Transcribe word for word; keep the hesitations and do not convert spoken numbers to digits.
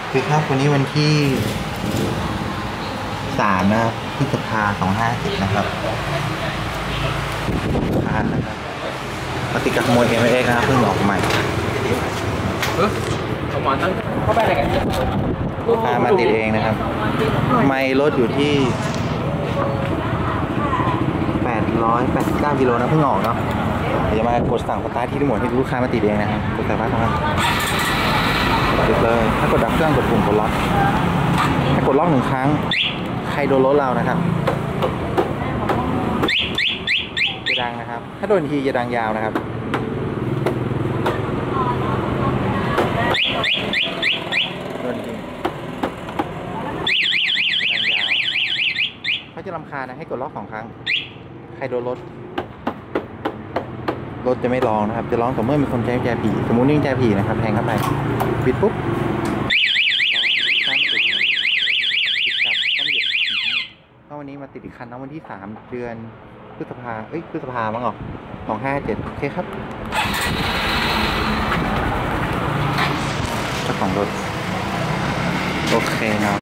คือครับวันนี้วันที่สามนะครับพฤษภาสองห้าสิบนะครับคานนะครับปฏิกับขโมยเอ็มเอ็กนะครับเพิ่งออกใหม่เออประมาณนั้นเข้าไปอะไรกันลูกค้ามาติดเองนะครับไม่รถอยู่ที่แปดร้อยแปดสิบเก้ากิโลนะเพิ่งออกเนาะเดี๋ยวจะมากดสั่งสตาร์ทที่รีโมทให้ลูกค้ามาติดเองนะครับกดสตาร์ทครับติดเลยถ้ากดดับเครื่องกดปุ่มกดล็อกถ้ากดล็อกหนึ่งครั้งใครโดนรถเรานะครับจะดังนะครับถ้าโดนทีจะดังยาวนะครับโดนทีจะดังยาวเขาจะรำคาญนะให้กดล็อกสองครั้งใครโดนรถรถจะไม่ร้องนะครับจะร้องต่อเมื่อมีคนใช้กุญแจผีสมมุตินี่กุญแจผีนะครับแทงเข้าไปปิดปุ๊บก็วันนี้มาติดอีกคันนะวันที่สามเดือนพฤษภาเอ้ยพฤษภามั้งเหรอสองห้าเจ็ดโอเคครับเจ้าของรถโอเคเนาะ